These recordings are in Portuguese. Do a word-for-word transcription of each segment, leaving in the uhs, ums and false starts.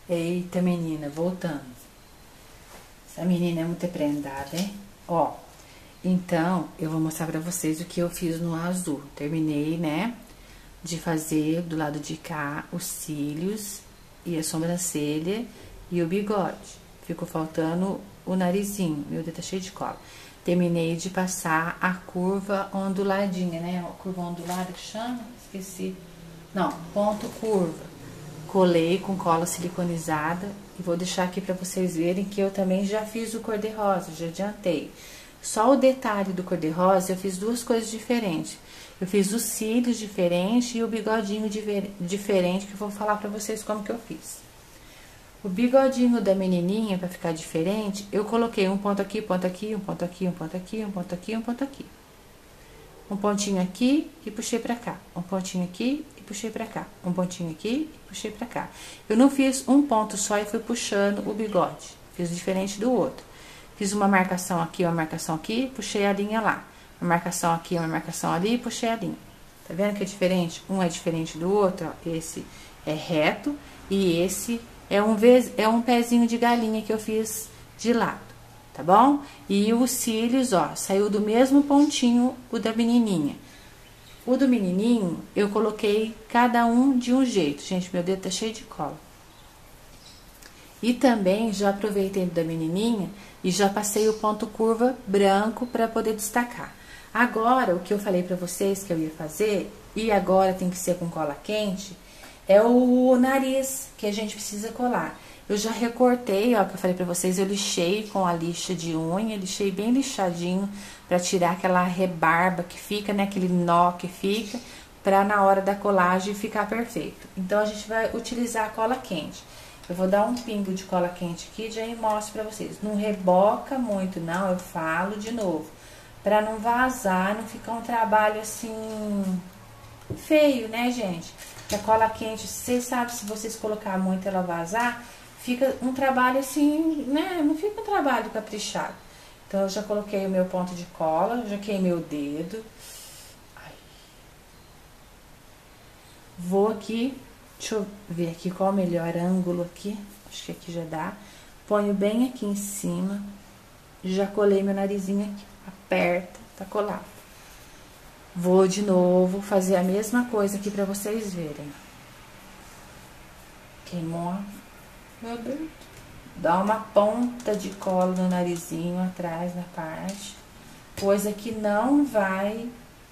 Eita, menina, voltando. Essa menina é muito prendada, hein? Ó, então, eu vou mostrar pra vocês o que eu fiz no azul. Terminei, né, de fazer do lado de cá os cílios e a sobrancelha e o bigode. Ficou faltando o narizinho, meu dedo tá cheio de cola. Terminei de passar a curva onduladinha, né? A curva ondulada que chama? Esqueci. Não, ponto curva. Colei com cola siliconizada e vou deixar aqui pra vocês verem que eu também já fiz o cor-de-rosa, já adiantei. Só o detalhe do cor-de-rosa, eu fiz duas coisas diferentes. Eu fiz os cílios diferentes e o bigodinho diferente, que eu vou falar pra vocês como que eu fiz. O bigodinho da menininha, pra ficar diferente, eu coloquei um ponto aqui, ponto aqui, um ponto aqui, um ponto aqui, um ponto aqui, um ponto aqui. Um pontinho aqui e puxei pra cá. Um pontinho aqui e puxei pra cá. Um pontinho aqui e puxei pra cá. Eu não fiz um ponto só e fui puxando o bigode. Fiz diferente do outro. Fiz uma marcação aqui, uma marcação aqui, puxei a linha lá. Uma marcação aqui, uma marcação ali, puxei a linha. Tá vendo que é diferente? Um é diferente do outro, ó. Esse é reto e esse é um, vez, é um pezinho de galinha que eu fiz de lado. Tá bom? E os cílios, ó, saiu do mesmo pontinho o da menininha. O do menininho, eu coloquei cada um de um jeito. Gente, meu dedo tá cheio de cola. E também já aproveitei da menininha e já passei o ponto curva branco para poder destacar. Agora, o que eu falei pra vocês que eu ia fazer, e agora tem que ser com cola quente, é o nariz que a gente precisa colar. Eu já recortei, ó, que eu falei pra vocês, eu lixei com a lixa de unha, lixei bem lixadinho pra tirar aquela rebarba que fica, né, aquele nó que fica, pra na hora da colagem ficar perfeito. Então, a gente vai utilizar a cola quente. Eu vou dar um pingo de cola quente aqui e já mostro pra vocês. Não reboca muito, não, eu falo de novo. Pra não vazar, não ficar um trabalho assim, feio, né, gente? Porque a cola quente, vocês sabem, se vocês colocar muito ela vazar, fica um trabalho assim, né? Não fica um trabalho caprichado. Então, eu já coloquei o meu ponto de cola, já queimei o dedo. Ai. Vou aqui, deixa eu ver aqui qual o melhor ângulo aqui. Acho que aqui já dá. Ponho bem aqui em cima. Já colei meu narizinho aqui. Aperta, tá colado. Vou de novo fazer a mesma coisa aqui pra vocês verem. Queimou. Meu Deus. Dá uma ponta de cola no narizinho atrás, na parte. Coisa que não vai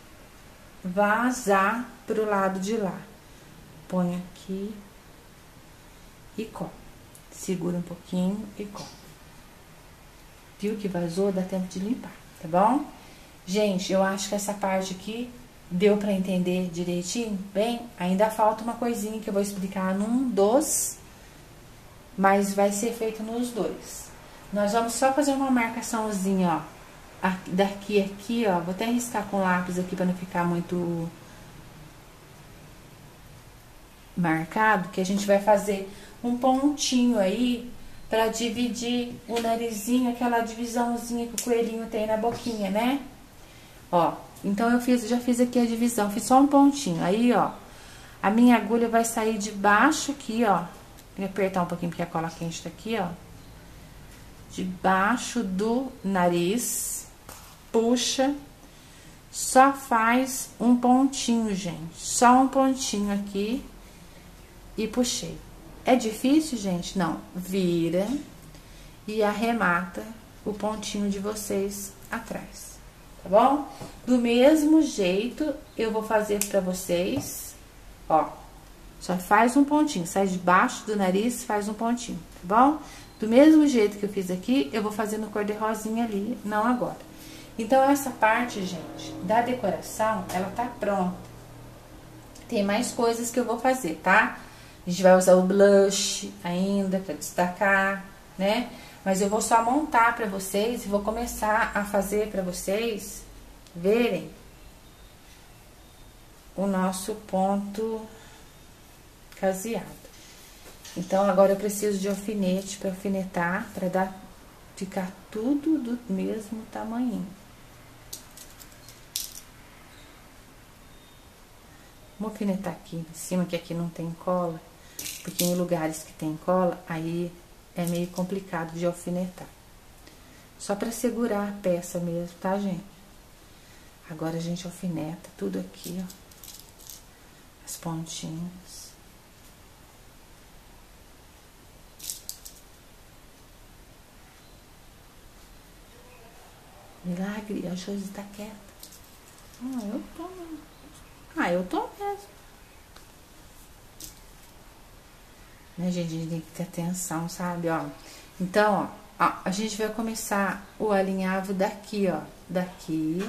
vazar pro lado de lá. Põe aqui e cola. Segura um pouquinho e cola. Viu que vazou? Dá tempo de limpar, tá bom? Gente, eu acho que essa parte aqui deu pra entender direitinho? Bem, ainda falta uma coisinha que eu vou explicar num dos, mas vai ser feito nos dois. Nós vamos só fazer uma marcaçãozinha, ó, daqui aqui, ó, vou até riscar com lápis aqui pra não ficar muito marcado, que a gente vai fazer um pontinho aí pra dividir o narizinho, aquela divisãozinha que o coelhinho tem na boquinha, né? Ó, então eu fiz, já fiz aqui a divisão, fiz só um pontinho. Aí, ó, a minha agulha vai sair de baixo aqui, ó. Vou apertar um pouquinho porque a cola quente tá aqui, ó. Debaixo do nariz, puxa, só faz um pontinho, gente. Só um pontinho aqui e puxei. É difícil, gente? Não. Vira e arremata o pontinho de vocês atrás. Tá bom? Do mesmo jeito, eu vou fazer pra vocês, ó. Só faz um pontinho, sai debaixo do nariz, faz um pontinho, tá bom? Do mesmo jeito que eu fiz aqui, eu vou fazer no cor de rosinha ali, não agora. Então, essa parte, gente, da decoração, ela tá pronta. Tem mais coisas que eu vou fazer, tá? A gente vai usar o blush ainda pra destacar, né? Mas eu vou só montar pra vocês e vou começar a fazer pra vocês verem o nosso ponto caseado. Então, agora eu preciso de alfinete pra alfinetar, pra dar, ficar tudo do mesmo tamanho. Vou alfinetar aqui em cima, que aqui não tem cola, Porque em lugares que tem cola, aí é meio complicado de alfinetar. Só pra segurar a peça mesmo, tá, gente? Agora a gente alfineta tudo aqui, ó. As pontinhas. Milagre, a Josi tá quieta. Ah, eu tô. Ah, eu tô mesmo. Né, gente? A gente tem que ter atenção, sabe? Ó. Então, ó, ó, a gente vai começar o alinhavo daqui, ó. Daqui.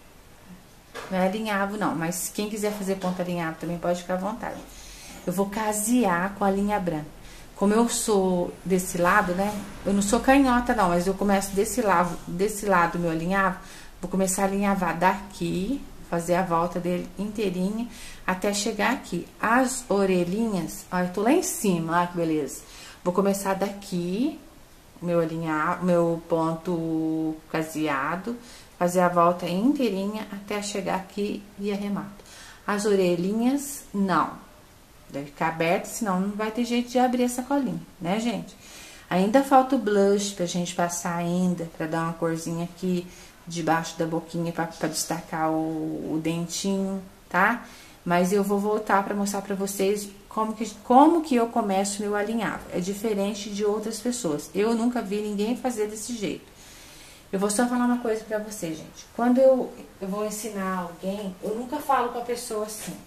Não é alinhavo, não. Mas quem quiser fazer ponta alinhavo também pode ficar à vontade. Eu vou casear com a linha branca. Como eu sou desse lado, né? Eu não sou canhota, não, mas eu começo desse lado, desse lado meu alinhavo. Vou começar a alinhavar daqui, fazer a volta dele inteirinha, até chegar aqui. As orelhinhas, ó, eu tô lá em cima, ó, que beleza. Vou começar daqui, meu alinhavo, meu ponto caseado, fazer a volta inteirinha até chegar aqui e arremato. As orelhinhas, não. Deve ficar aberto, senão não vai ter jeito de abrir essa colinha, né, gente? Ainda falta o blush pra gente passar ainda, pra dar uma corzinha aqui debaixo da boquinha pra, pra destacar o, o dentinho, tá? Mas eu vou voltar pra mostrar pra vocês como que, como que eu começo meu alinhavo. É diferente de outras pessoas. Eu nunca vi ninguém fazer desse jeito. Eu vou só falar uma coisa pra vocês, gente. Quando eu, eu vou ensinar alguém, eu nunca falo com a pessoa assim.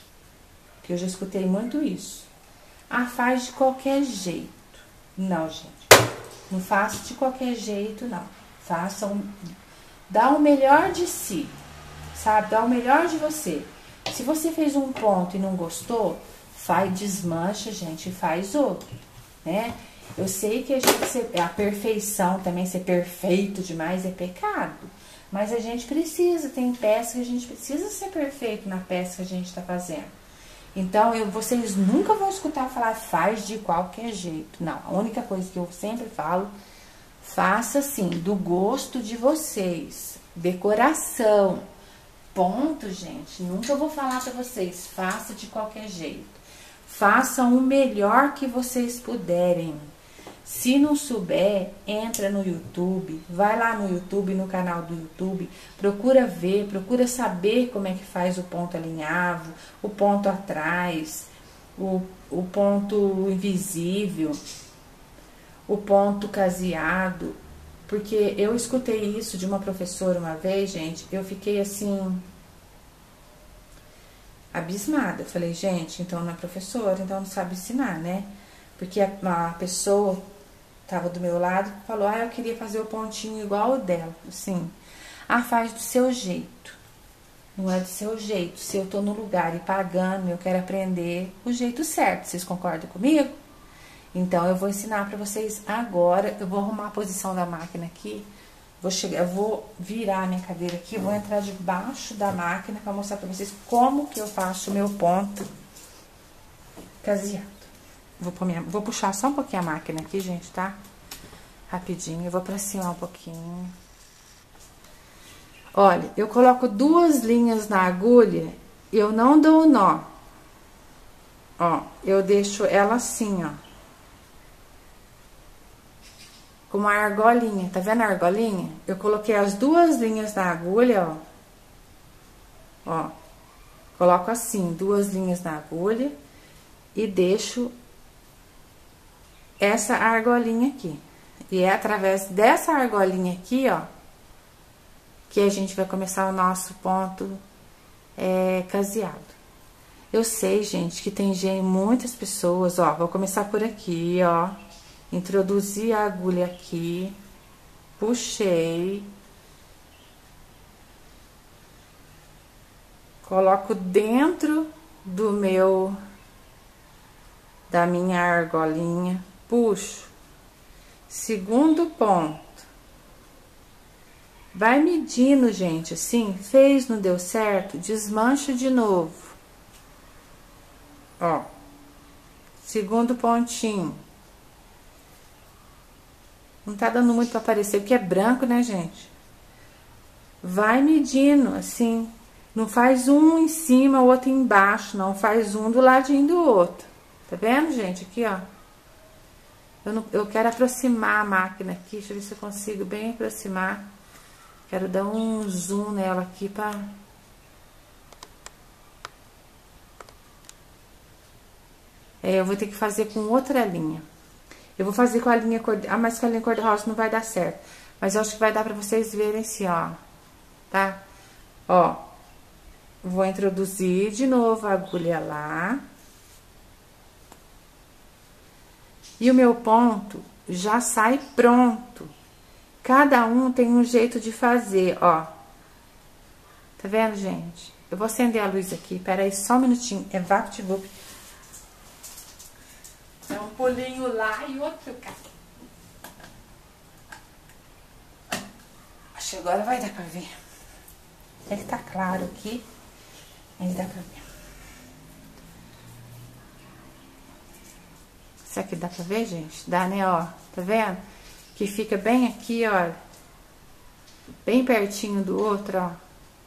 Eu já escutei muito isso. Ah, faz de qualquer jeito. Não, gente. Não faça de qualquer jeito, não. Faça um... Dá o melhor de si, sabe? Dá o melhor de você. Se você fez um ponto e não gostou, faz, desmancha, gente, e faz outro, né? Eu sei que a gente... A perfeição também, ser perfeito demais é pecado. Mas a gente precisa, tem peça que a gente precisa ser perfeito na peça que a gente tá fazendo. Então, eu, vocês nunca vão escutar falar faz de qualquer jeito. Não, a única coisa que eu sempre falo, faça assim, do gosto de vocês. Decoração. Ponto, gente. Nunca vou falar pra vocês, faça de qualquer jeito. Façam o melhor que vocês puderem. Se não souber, entra no YouTube, vai lá no YouTube, no canal do YouTube, procura ver, procura saber como é que faz o ponto alinhavo, o ponto atrás, o, o ponto invisível, o ponto caseado, porque eu escutei isso de uma professora uma vez, gente, eu fiquei assim, abismada. Eu falei, gente, então não é professora, então não sabe ensinar, né? Porque a, a pessoa... tava do meu lado, falou, ah, eu queria fazer o pontinho igual o dela, assim. Ah, faz do seu jeito. Não é do seu jeito. Se eu tô no lugar e pagando, eu quero aprender o jeito certo. Vocês concordam comigo? Então, eu vou ensinar pra vocês agora. Eu vou arrumar a posição da máquina aqui. Vou chegar, eu vou virar a minha cadeira aqui, vou entrar debaixo da máquina pra mostrar pra vocês como que eu faço o meu ponto caseado. Vou, pôr minha, vou puxar só um pouquinho a máquina aqui, gente, tá? Rapidinho, eu vou pra cima um pouquinho. Olha, eu coloco duas linhas na agulha, eu não dou o nó. Ó, eu deixo ela assim, ó. Com uma argolinha, tá vendo a argolinha? Eu coloquei as duas linhas na agulha, ó. Ó, coloco assim, duas linhas na agulha e deixo essa argolinha aqui. E é através dessa argolinha aqui, ó, que a gente vai começar o nosso ponto é, caseado. Eu sei, gente, que tem gente, muitas pessoas, ó, vou começar por aqui, ó. Introduzi a agulha aqui, puxei. Coloco dentro do meu, da minha argolinha. Puxo, segundo ponto, vai medindo, gente, assim, fez, não deu certo, desmancha de novo, ó, segundo pontinho, não tá dando muito pra aparecer, porque é branco, né, gente, vai medindo, assim, não faz um em cima, o outro embaixo, não, faz um do ladinho do outro. Tá vendo, gente? Aqui, ó. Eu, não, eu quero aproximar a máquina aqui. Deixa eu ver se eu consigo bem aproximar. Quero dar um zoom nela aqui pra... É, eu vou ter que fazer com outra linha. Eu vou fazer com a linha cor... Ah, mas com a linha cor-de-rosa não vai dar certo. Mas eu acho que vai dar pra vocês verem assim, ó. Tá? Ó. Vou introduzir de novo a agulha lá. E o meu ponto já sai pronto. Cada um tem um jeito de fazer, ó. Tá vendo, gente? Eu vou acender a luz aqui. Pera aí, só um minutinho. É VaptVup. É um pulinho lá e outro cá. Acho que agora vai dar pra ver. Ele tá claro aqui. Mas dá pra ver. Será que dá pra ver, gente? Dá, né, ó. Tá vendo? Que fica bem aqui, ó. Bem pertinho do outro, ó.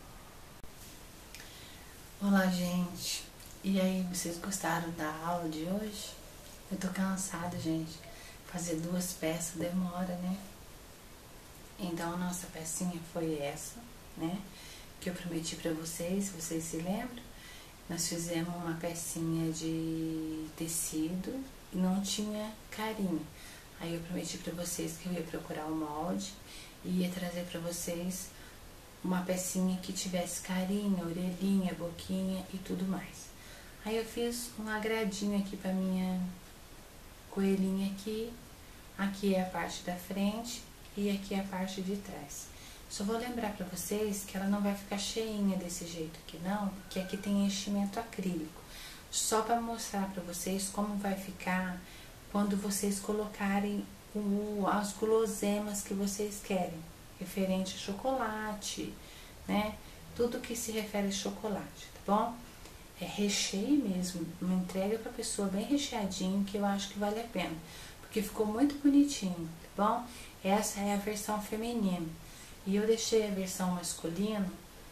Olá, gente. E aí, vocês gostaram da aula de hoje? Eu tô cansada, gente. Fazer duas peças demora, né? Então, a nossa pecinha foi essa, né? Que eu prometi pra vocês, se vocês se lembram. Nós fizemos uma pecinha de tecido e não tinha carinho. Aí eu prometi pra vocês que eu ia procurar o molde e ia trazer pra vocês uma pecinha que tivesse carinho, orelhinha, boquinha e tudo mais. Aí eu fiz um agradinho aqui pra minha coelhinha aqui. Aqui é a parte da frente e aqui é a parte de trás. Só vou lembrar pra vocês que ela não vai ficar cheinha desse jeito aqui não, porque aqui tem enchimento acrílico. Só pra mostrar pra vocês como vai ficar quando vocês colocarem o, as guloseimas que vocês querem, referente a chocolate, né? Tudo que se refere a chocolate, tá bom? É recheio mesmo, uma entrega pra pessoa bem recheadinho, que eu acho que vale a pena, porque ficou muito bonitinho, tá bom? Essa é a versão feminina. E eu deixei a versão masculina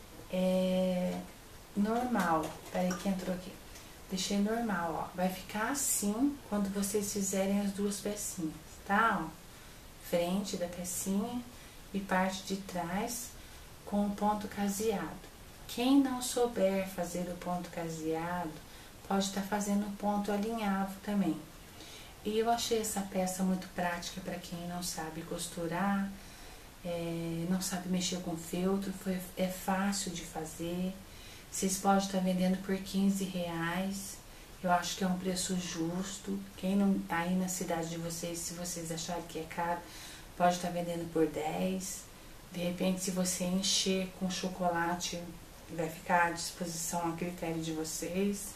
é, normal. Peraí que entrou aqui. Deixei normal, ó. Vai ficar assim quando vocês fizerem as duas pecinhas, tá? Ó, frente da pecinha e parte de trás com o ponto caseado. Quem não souber fazer o ponto caseado, pode estar fazendo o ponto alinhavo também. E eu achei essa peça muito prática para quem não sabe costurar, é, não sabe mexer com feltro, foi, é fácil de fazer. Vocês podem estar vendendo por quinze reais, eu acho que é um preço justo. Quem não, aí na cidade de vocês, se vocês acharem que é caro, pode estar vendendo por dez. De repente, se você encher com chocolate, vai ficar à disposição a critério de vocês.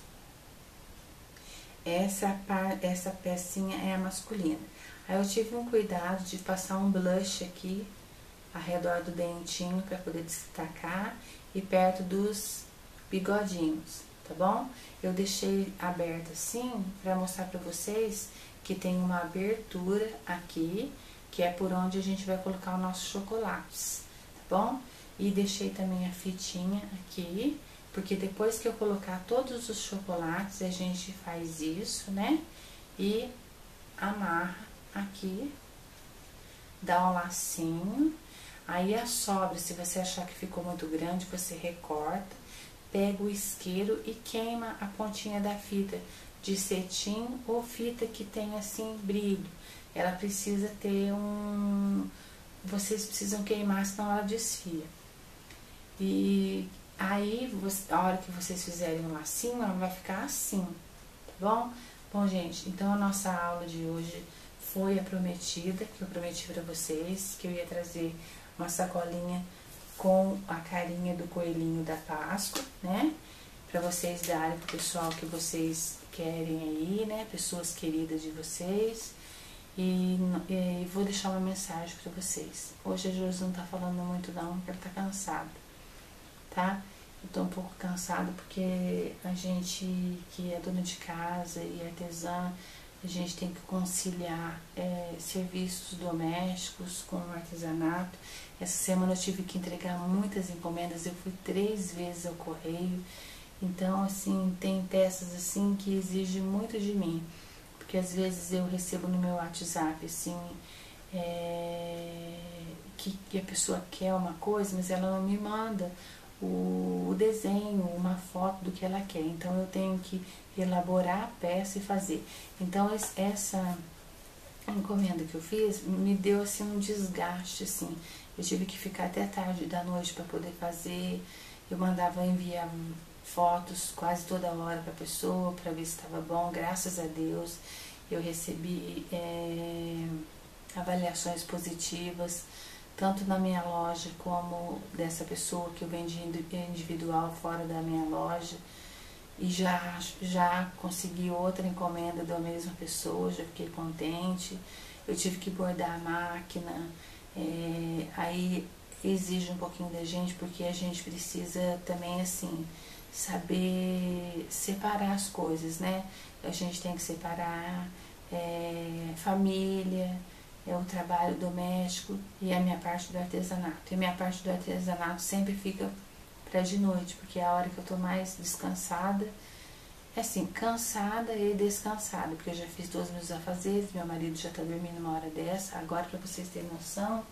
Essa, essa pecinha é a masculina. Aí eu tive um cuidado de passar um blush aqui, ao redor do dentinho, para poder destacar, e perto dos bigodinhos, tá bom? Eu deixei aberto assim, para mostrar para vocês que tem uma abertura aqui, que é por onde a gente vai colocar os nossos chocolates, tá bom? E deixei também a fitinha aqui, porque depois que eu colocar todos os chocolates, a gente faz isso, né? E amarra aqui, dá um lacinho. Aí a sobra, se você achar que ficou muito grande, você recorta, pega o isqueiro e queima a pontinha da fita de cetim ou fita que tem assim brilho. Ela precisa ter um... Vocês precisam queimar, senão ela desfia. E aí, a hora que vocês fizerem um lacinho, ela vai ficar assim, tá bom? Bom, gente, então a nossa aula de hoje foi a prometida, que eu prometi pra vocês, que eu ia trazer uma sacolinha com a carinha do coelhinho da Páscoa, né? Pra vocês darem pro pessoal que vocês querem aí, né? Pessoas queridas de vocês. E, e vou deixar uma mensagem pra vocês. Hoje a Josi não tá falando muito não, porque ela tá cansada, tá? Eu tô um pouco cansada porque a gente que é dona de casa e artesã, a gente tem que conciliar é, serviços domésticos com o artesanato. Essa semana eu tive que entregar muitas encomendas, eu fui três vezes ao correio Então, assim, tem peças assim que exigem muito de mim, porque às vezes eu recebo no meu WhatsApp, assim, é, que, que a pessoa quer uma coisa, mas ela não me manda o, o desenho, uma foto do que ela quer. Então, eu tenho que elaborar a peça e fazer. Então, essa encomenda que eu fiz me deu, assim, um desgaste, assim. Eu tive que ficar até tarde da noite para poder fazer. Eu mandava enviar fotos quase toda hora para a pessoa, para ver se estava bom. Graças a Deus, eu recebi é, avaliações positivas, tanto na minha loja como dessa pessoa que eu vendi individual fora da minha loja. E já, já consegui outra encomenda da mesma pessoa, já fiquei contente. Eu tive que bordar a máquina, é, aí exige um pouquinho da gente, porque a gente precisa também, assim, saber separar as coisas, né? A gente tem que separar é, família, é o trabalho doméstico e a minha parte do artesanato. E a minha parte do artesanato sempre fica para de noite, porque é a hora que eu tô mais descansada, é assim, cansada e descansada, porque eu já fiz todos os meus afazeres, meu marido já tá dormindo uma hora dessa. Agora, para vocês terem noção,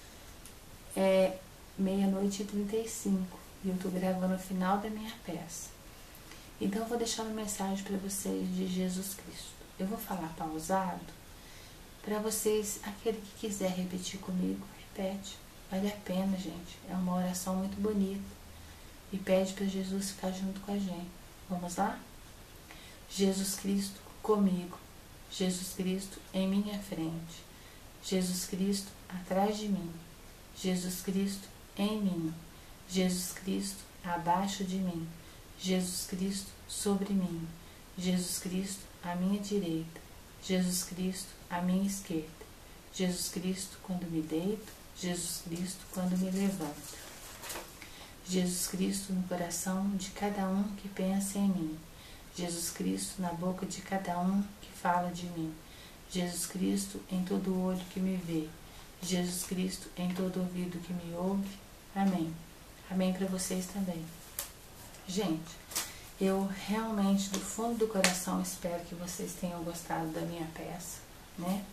é meia-noite e trinta e cinco e eu tô gravando o final da minha peça. Então, eu vou deixar uma mensagem para vocês de Jesus Cristo. Eu vou falar pausado, para vocês, aquele que quiser repetir comigo, repete. Vale a pena, gente. É uma oração muito bonita. E pede para Jesus ficar junto com a gente. Vamos lá? Jesus Cristo comigo. Jesus Cristo em minha frente. Jesus Cristo atrás de mim. Jesus Cristo em mim. Jesus Cristo abaixo de mim. Jesus Cristo sobre mim. Jesus Cristo à minha direita. Jesus Cristo à minha esquerda. Jesus Cristo quando me deito. Jesus Cristo quando me levanto. Jesus Cristo no coração de cada um que pensa em mim. Jesus Cristo na boca de cada um que fala de mim. Jesus Cristo em todo olho que me vê. Jesus Cristo em todo ouvido que me ouve. Amém. Amém para vocês também. Gente, eu realmente do fundo do coração espero que vocês tenham gostado da minha peça, né?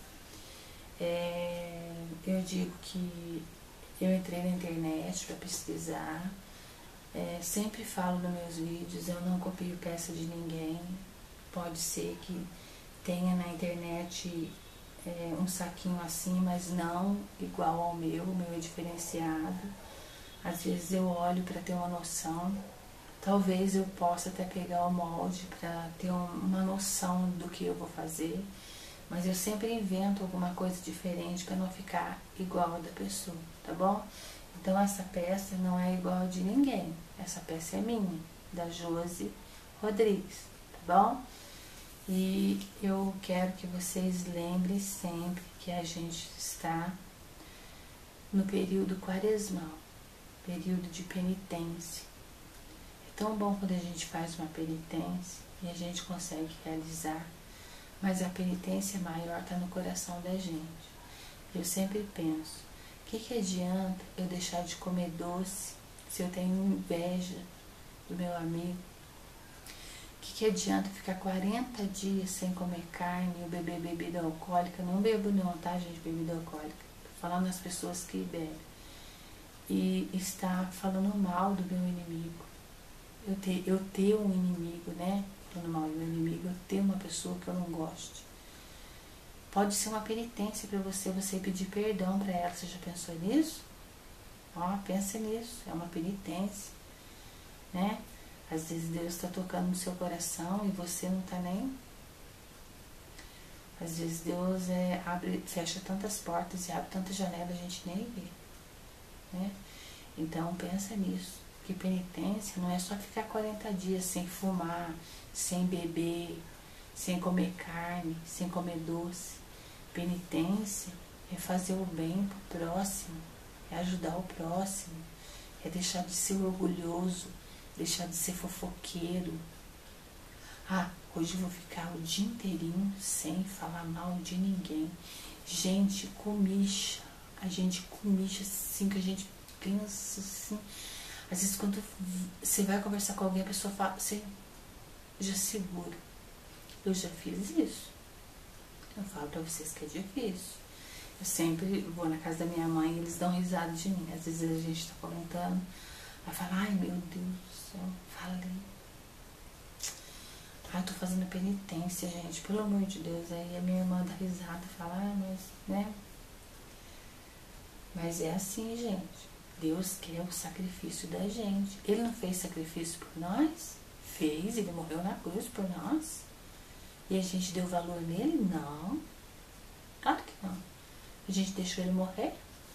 É, eu digo que eu entrei na internet para pesquisar, é, sempre falo nos meus vídeos, eu não copio peça de ninguém. Pode ser que tenha na internet é, um saquinho assim, mas não igual ao meu, o meu é diferenciado. Às vezes eu olho para ter uma noção, talvez eu possa até pegar o molde para ter um, uma noção do que eu vou fazer, mas eu sempre invento alguma coisa diferente para não ficar igual a da pessoa, tá bom? Então essa peça não é igual a de ninguém, essa peça é minha, da Josi Rodrigues, tá bom? E eu quero que vocês lembrem sempre que a gente está no período quaresmal, período de penitência. É tão bom quando a gente faz uma penitência e a gente consegue realizar, mas a penitência maior está no coração da gente. Eu sempre penso, o que, que adianta eu deixar de comer doce se eu tenho inveja do meu amigo? O que, que adianta ficar quarenta dias sem comer carne ou beber bebida alcoólica? Não bebo não, tá, gente, bebida alcoólica. Tô falando das pessoas que bebem. E estar falando mal do meu inimigo. Eu ter, eu ter um inimigo, né? Falando mal do meu inimigo, eu ter uma pessoa que eu não goste. Pode ser uma penitência para você, você pedir perdão para ela. Você já pensou nisso? Ó, pensa nisso, é uma penitência, né? Às vezes Deus está tocando no seu coração e você não está nem... Às vezes Deus é, abre, fecha tantas portas e abre tantas janelas, a gente nem vê, né? Então pensa nisso, que penitência não é só ficar quarenta dias sem fumar, sem beber, sem comer carne, sem comer doce. Penitência é fazer o bem pro próximo, é ajudar o próximo, é deixar de ser orgulhoso, deixar de ser fofoqueiro. Ah, hoje eu vou ficar o dia inteirinho sem falar mal de ninguém. Gente, comicha, a gente comicha assim, que a gente pensa assim, Às vezes quando você vai conversar com alguém, a pessoa fala, você já segura. Eu já fiz isso. Eu falo pra vocês que é difícil. Eu sempre vou na casa da minha mãe e eles dão risada de mim. Às vezes a gente tá comentando, aí fala, ai meu Deus do céu, falei. Ai, tô fazendo penitência, gente, pelo amor de Deus. Aí a minha irmã dá risada, fala, ah, mas, né? Mas é assim, gente. Deus quer o sacrifício da gente. Ele não fez sacrifício por nós? Fez, ele morreu na cruz por nós. E a gente deu valor nele? Não. Claro que não. A gente deixou ele morrer?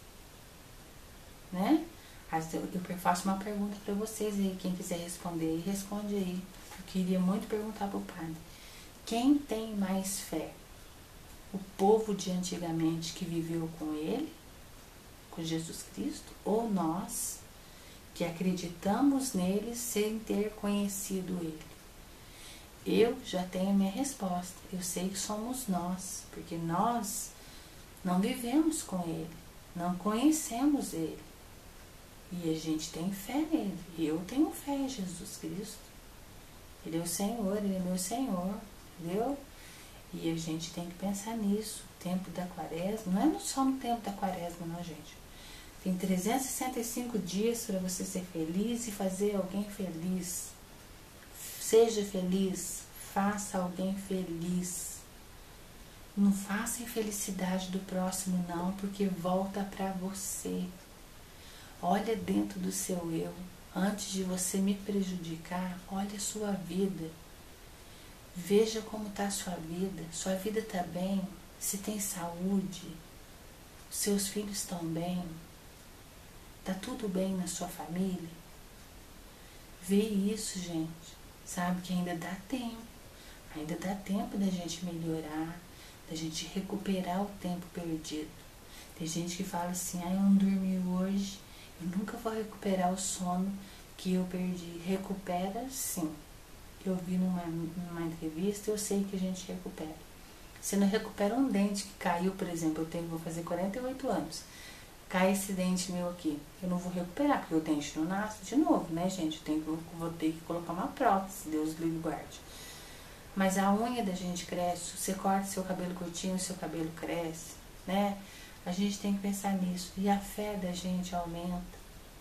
Né? Eu faço uma pergunta para vocês aí. Quem quiser responder, responde aí. Eu queria muito perguntar pro padre. Quem tem mais fé? O povo de antigamente que viveu com ele, com Jesus Cristo, ou nós que acreditamos nele sem ter conhecido ele? Eu já tenho a minha resposta. Eu sei que somos nós, porque nós não vivemos com ele, não conhecemos ele. E a gente tem fé nele. Eu tenho fé em Jesus Cristo. Ele é o Senhor, ele é meu Senhor, entendeu? E a gente tem que pensar nisso. O tempo da quaresma, não é só no tempo da quaresma, não, gente. Tem trezentos e sessenta e cinco dias para você ser feliz e fazer alguém feliz. Seja feliz, faça alguém feliz. Não faça a infelicidade do próximo, não, porque volta para você. Olha dentro do seu eu. Antes de você me prejudicar, olha a sua vida. Veja como está a sua vida. Sua vida está bem? Se tem saúde? Seus filhos estão bem? Está tudo bem na sua família? Vê isso, gente. Sabe que ainda dá tempo. Ainda dá tempo da gente melhorar, da gente recuperar o tempo perdido. Tem gente que fala assim, ah, eu não dormi hoje, eu nunca vou recuperar o sono que eu perdi. Recupera sim. Eu vi numa, numa entrevista, eu sei que a gente recupera. Você não recupera um dente que caiu, por exemplo, eu tenho, vou fazer quarenta e oito anos. Cai esse dente meu aqui, eu não vou recuperar, porque o dente não nasce de novo, né, gente? Eu tenho, vou ter que colocar uma prótese, Deus livre guarde. Mas a unha da gente cresce, você corta seu cabelo curtinho, seu cabelo cresce, né? A gente tem que pensar nisso. E a fé da gente aumenta.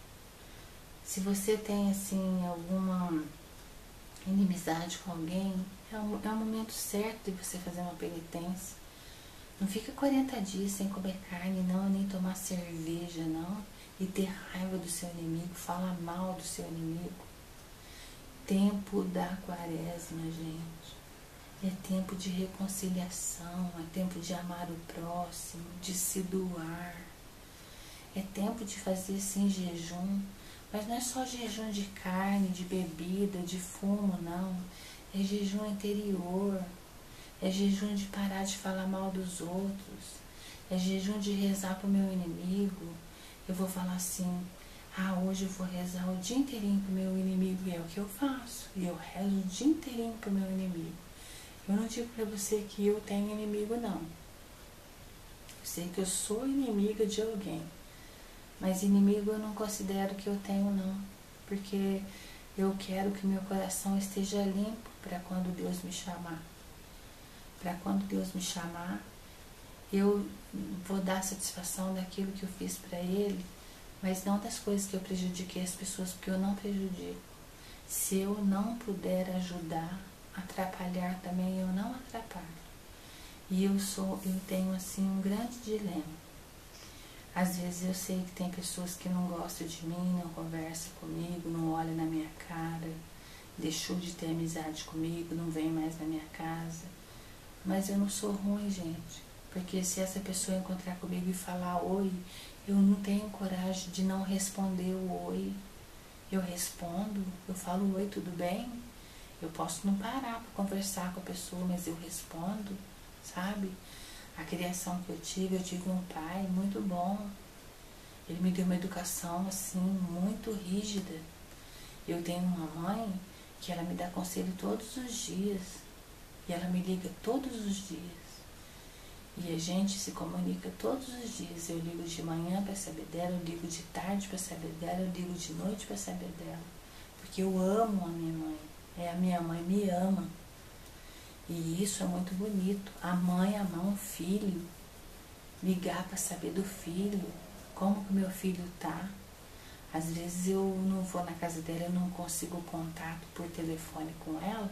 Se você tem, assim, alguma inimizade com alguém, é o, é o momento certo de você fazer uma penitência. Não fica quarenta dias sem comer carne, não, nem tomar cerveja, não. E ter raiva do seu inimigo, falar mal do seu inimigo. Tempo da quaresma, gente. É tempo de reconciliação, é tempo de amar o próximo, de se doar. É tempo de fazer sim jejum, mas não é só jejum de carne, de bebida, de fumo, não. É jejum interior, é jejum de parar de falar mal dos outros, é jejum de rezar para o meu inimigo. Eu vou falar assim, ah, hoje eu vou rezar o dia inteirinho para o meu inimigo, e é o que eu faço. E eu rezo o dia inteirinho para o meu inimigo. Eu não digo para você que eu tenho inimigo, não. Eu sei que eu sou inimiga de alguém. Mas inimigo eu não considero que eu tenho, não. Porque eu quero que meu coração esteja limpo para quando Deus me chamar. Para quando Deus me chamar, eu vou dar satisfação daquilo que eu fiz para Ele, mas não das coisas que eu prejudiquei as pessoas, porque eu não prejudico. Se eu não puder ajudar, atrapalhar também, eu não atrapalho. E eu sou, eu tenho assim um grande dilema. Às vezes eu sei que tem pessoas que não gostam de mim, não conversam comigo, não olham na minha cara, deixou de ter amizade comigo, não vem mais na minha casa. Mas eu não sou ruim, gente. Porque se essa pessoa encontrar comigo e falar oi, eu não tenho coragem de não responder o oi. Eu respondo, eu falo oi, tudo bem? Eu posso não parar para conversar com a pessoa, mas eu respondo, sabe? A criação que eu tive, eu tive um pai muito bom. Ele me deu uma educação, assim, muito rígida. Eu tenho uma mãe que ela me dá conselho todos os dias. E ela me liga todos os dias. E a gente se comunica todos os dias. Eu ligo de manhã para saber dela, eu ligo de tarde para saber dela, eu ligo de noite para saber dela. Porque eu amo a minha mãe. É, a minha mãe me ama. E isso é muito bonito. A mãe amar um filho, ligar para saber do filho, como que o meu filho tá. Às vezes eu não vou na casa dela, eu não consigo contato por telefone com ela.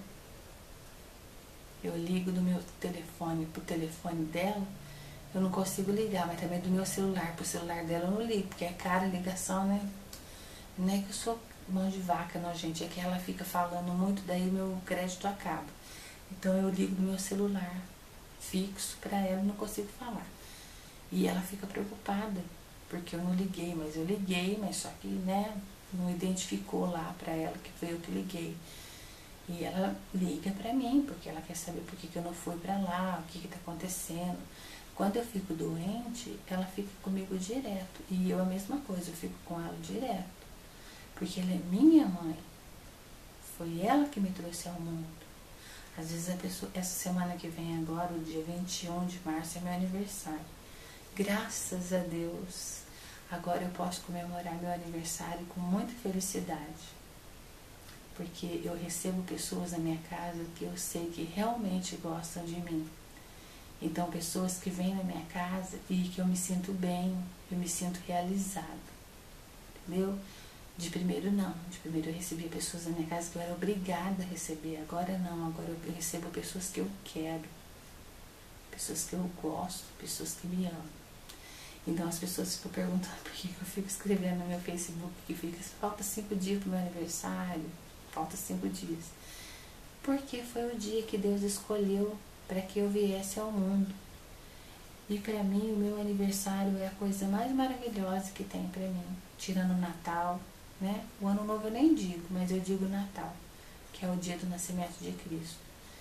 Eu ligo do meu telefone pro telefone dela, eu não consigo ligar, mas também do meu celular pro celular dela eu não ligo, porque é cara a ligação, né? Não é que eu sou mão de vaca, não, gente, é que ela fica falando muito, daí meu crédito acaba. Então eu ligo do meu celular fixo pra ela e não consigo falar. E ela fica preocupada, porque eu não liguei, mas eu liguei, mas só que, né, não identificou lá pra ela que foi eu que liguei. E ela liga pra mim, porque ela quer saber por que, que eu não fui pra lá, o que que tá acontecendo. Quando eu fico doente, ela fica comigo direto. E eu a mesma coisa, eu fico com ela direto. Porque ela é minha mãe. Foi ela que me trouxe ao mundo. Às vezes a pessoa, essa semana que vem agora, o dia vinte e um de março, é meu aniversário. Graças a Deus, agora eu posso comemorar meu aniversário com muita felicidade. Porque eu recebo pessoas na minha casa que eu sei que realmente gostam de mim. Então, pessoas que vêm na minha casa e que eu me sinto bem, eu me sinto realizada. Entendeu? De primeiro não. De primeiro eu recebia pessoas na minha casa que eu era obrigada a receber. Agora não. Agora eu recebo pessoas que eu quero. Pessoas que eu gosto. Pessoas que me amam. Então as pessoas ficam perguntando por que eu fico escrevendo no meu Facebook que fica, falta cinco dias pro meu aniversário. Falta cinco dias. Porque foi o dia que Deus escolheu para que eu viesse ao mundo. E para mim, o meu aniversário é a coisa mais maravilhosa que tem para mim. Tirando o Natal, né? O Ano Novo eu nem digo, mas eu digo Natal, que é o dia do nascimento de Cristo.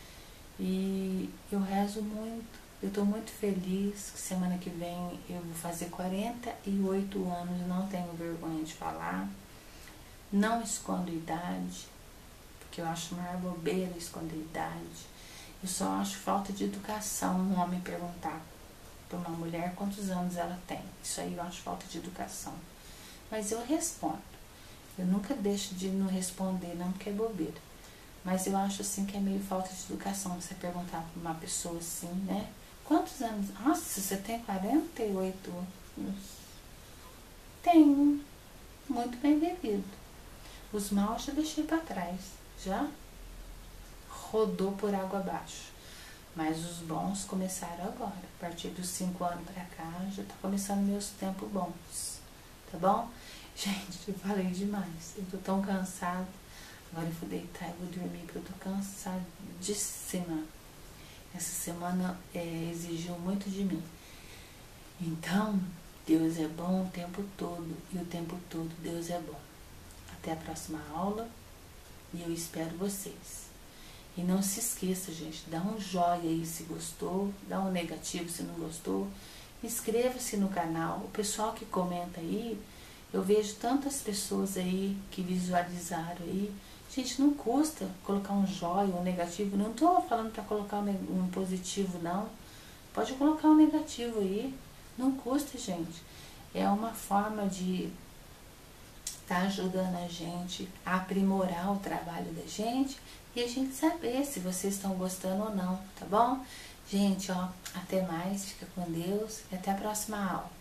E eu rezo muito. Eu estou muito feliz que semana que vem eu vou fazer quarenta e oito anos. Não tenho vergonha de falar. Não escondo idade. Que eu acho maior bobeira esconder idade. Eu só acho falta de educação um homem perguntar para uma mulher quantos anos ela tem. Isso aí eu acho falta de educação. Mas eu respondo. Eu nunca deixo de não responder, não, porque é bobeira. Mas eu acho assim que é meio falta de educação você perguntar para uma pessoa assim, né? Quantos anos? Nossa, você tem quarenta e oito anos. Tenho. Muito bem vivido. Os maus eu deixei para trás. Já rodou por água abaixo. Mas os bons começaram agora. A partir dos cinco anos pra cá, já tá começando meus tempos bons. Tá bom? Gente, eu falei demais. Eu tô tão cansada. Agora eu vou deitar e vou dormir, porque eu tô cansadíssima. Essa semana é, exigiu muito de mim. Então, Deus é bom o tempo todo. E o tempo todo Deus é bom. Até a próxima aula. E eu espero vocês. E não se esqueça, gente, dá um joinha aí se gostou, dá um negativo se não gostou. Inscreva-se no canal. O pessoal que comenta aí, eu vejo tantas pessoas aí que visualizaram aí. Gente, não custa colocar um joinha, um negativo. Não estou falando para colocar um positivo, não. Pode colocar um negativo aí. Não custa, gente. É uma forma de tá ajudando a gente a aprimorar o trabalho da gente e a gente saber se vocês estão gostando ou não, tá bom? Gente, ó, até mais, fica com Deus e até a próxima aula.